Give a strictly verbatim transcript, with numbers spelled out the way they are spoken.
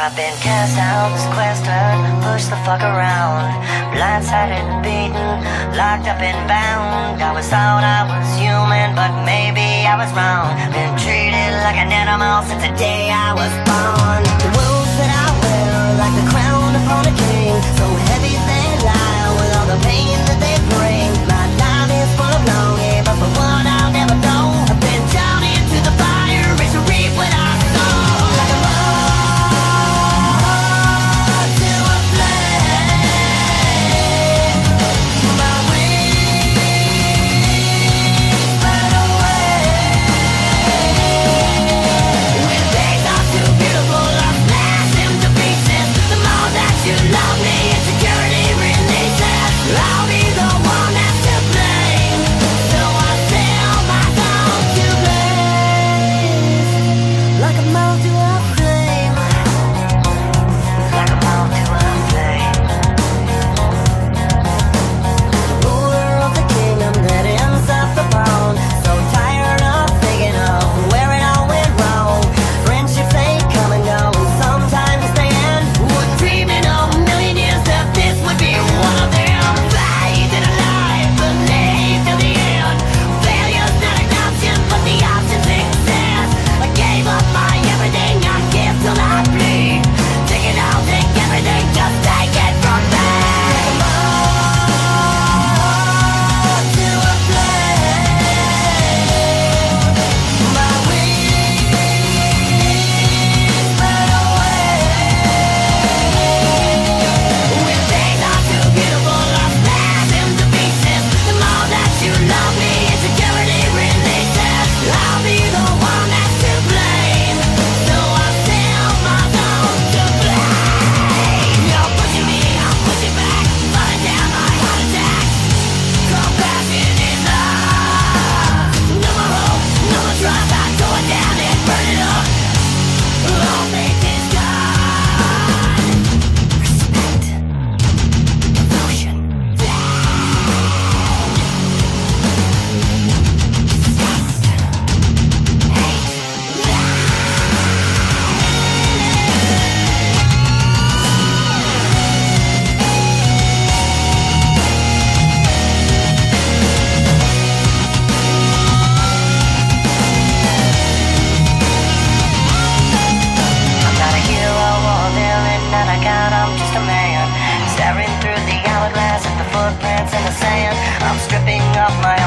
I've been cast out, sequestered, pushed the fuck around, blindsided and beaten, locked up and bound. I was thought I was human, but maybe I was wrong. Been treated like an animal since the day I was born. The wounds that I wear, like the crown upon a king, so heavy they lie with all the pain that they bring. My life is full of longing, but for what I'll never know. I've been down into the fire, ready to reap what I sow. Like a footprints in the sand. I'm stripping off my